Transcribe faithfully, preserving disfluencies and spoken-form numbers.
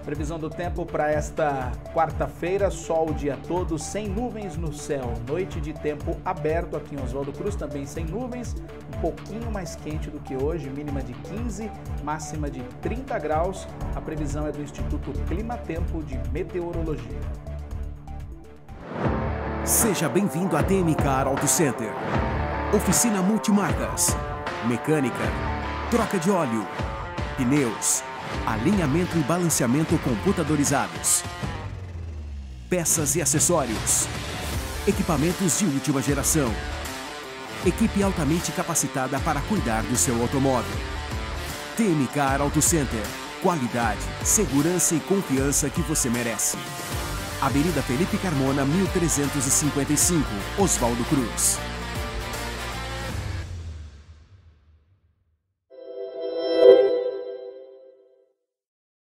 Previsão do tempo para esta quarta-feira, sol o dia todo, sem nuvens no céu. Noite de tempo aberto aqui em Oswaldo Cruz, também sem nuvens, um pouquinho mais quente do que hoje, mínima de quinze, máxima de trinta graus. A previsão é do Instituto Clima Tempo de Meteorologia. Seja bem-vindo à T M Car Auto Center. Oficina multimarcas, mecânica, troca de óleo, pneus, alinhamento e balanceamento computadorizados, peças e acessórios, equipamentos de última geração, equipe altamente capacitada para cuidar do seu automóvel. T M Car Auto Center, qualidade, segurança e confiança que você merece. Avenida Felipe Carmona, mil trezentos e cinquenta e cinco, Oswaldo Cruz.